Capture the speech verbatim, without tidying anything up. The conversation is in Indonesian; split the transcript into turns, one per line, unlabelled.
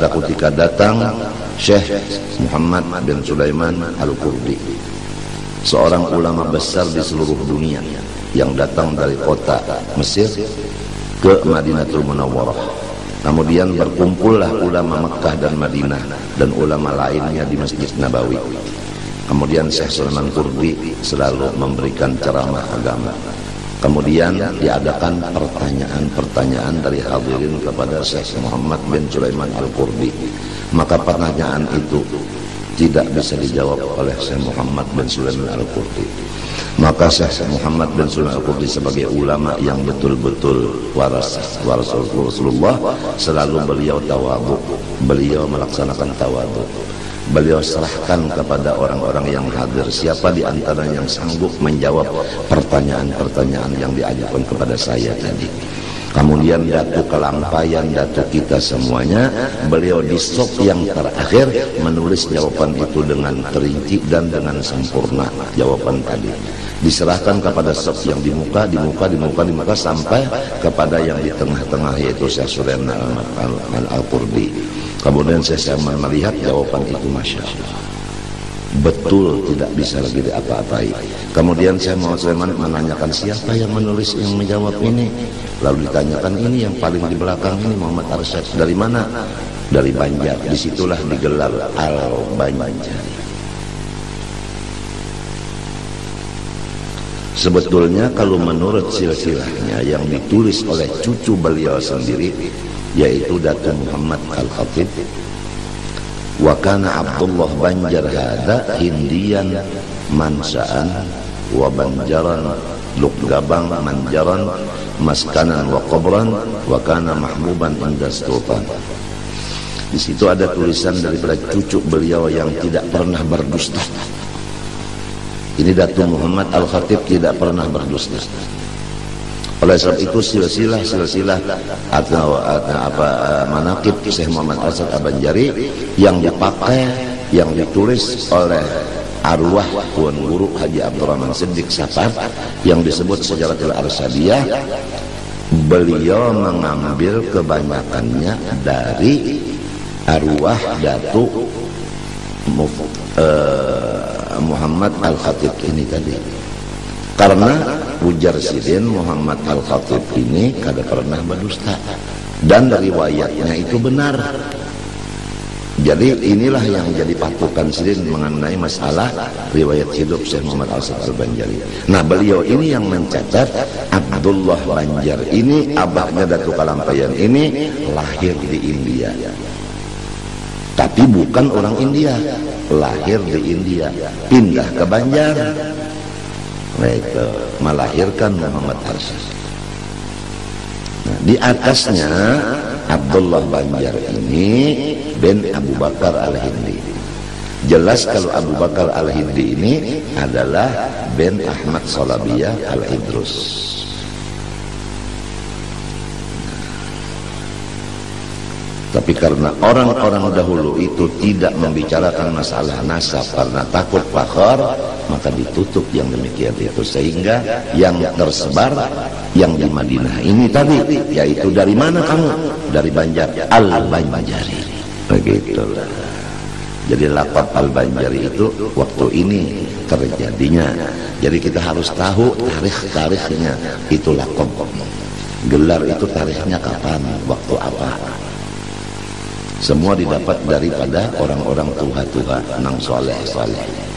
ketika datang Syekh Muhammad bin Sulaiman Al-Qurdi, seorang ulama besar di seluruh dunia yang datang dari kota Mesir ke Madinatul Munawwarah. Kemudian berkumpullah ulama Mekkah dan Madinah dan ulama lainnya di Masjid Nabawi. Kemudian Syekh Sulaiman Qurdi selalu memberikan ceramah agama. Kemudian diadakan pertanyaan-pertanyaan dari hadirin kepada Syekh Muhammad bin Sulaiman Al-Qurdi. Maka pertanyaan itu tidak bisa dijawab oleh Syekh Muhammad bin Sulaiman Al-Qurdi. Maka Syekh Muhammad bin Sulaiman Al-Qurdi sebagai ulama yang betul-betul waras waras Rasulullah, selalu beliau tawadhu, beliau melaksanakan tawadhu. Beliau serahkan kepada orang-orang yang hadir siapa di antara yang sanggup menjawab pertanyaan-pertanyaan yang diajukan kepada saya tadi. Kemudian datu kelampaian datu kita semuanya, beliau di sop yang terakhir menulis jawaban itu dengan terinci dan dengan sempurna. Jawaban tadi diserahkan kepada sop yang di muka, di muka, di muka, di muka sampai kepada yang di tengah-tengah, yaitu Syekh Sulaiman Al-Qurdi. Kemudian saya melihat jawaban itu, masya Allah, betul, tidak bisa lagi diapa-apai. Kemudian saya mau Sulaiman menanyakan siapa yang menulis yang menjawab ini. Lalu ditanyakan ini yang paling di belakang ini Muhammad Arsyad. Dari mana? Dari Banjar. Disitulah digelar Al-Banjari. Sebetulnya kalau menurut silsilahnya yang ditulis oleh cucu beliau sendiri, yaitu Datuk Muhammad Al-Khatib, wa kana Abdullah Banjar hada Hindian mansa'an wa Banjaran Lukgabang Manjaran maskanan wa qabran wa kana mahbuban inda sultan. Di situ ada tulisan daripada cucu beliau yang tidak pernah berdusta. Ini Datuk Muhammad Al-Khatib tidak pernah berdusta. Oleh sebab itu silsilah silsilah atau, atau apa manaqib Syekh Muhammad Arsyad Al-Banjari yang dipakai, yang ditulis oleh arwah Tuan Guru Haji Abdurrahman Siddiq Safar yang disebut Sejaratul Arsyadiyah, beliau mengambil kebanyakannya dari arwah Datuk uh, Muhammad Al-Khatib ini tadi. Karena ujar sidin Muhammad Al-Khatib ini kada pernah berdusta dan riwayatnya itu benar. Jadi inilah yang jadi patokan sidin mengenai masalah riwayat hidup Syekh Muhammad Arsyad Al-Banjari. Nah, beliau ini yang mencatat Abdullah Banjar ini, abahnya Datuk Kalampayan ini lahir di India. Tapi bukan orang India, lahir di India, pindah ke Banjar. Nah, itu melahirkan Muhammad Arsyad. Nah, di atasnya Abdullah Banjar ini bin Abu Bakar Al-Hindi. Jelas kalau Abu Bakar Al-Hindi ini adalah bin Ahmad Salabiyah Al-Idrus. Tapi karena orang-orang dahulu itu tidak membicarakan masalah nasab karena takut fakhar, maka ditutup yang demikian itu, sehingga yang tersebar yang di Madinah ini tadi, yaitu dari mana kamu? Dari Banjar, Al-Banjari. Begitulah. Jadi laqab Al-Banjari itu waktu ini terjadinya. Jadi kita harus tahu tarikh-tarikhnya. Itu laqab. Gelar itu tarikhnya kapan, waktu apa. Semua didapat daripada orang-orang tua-tua nang soleh-soleh.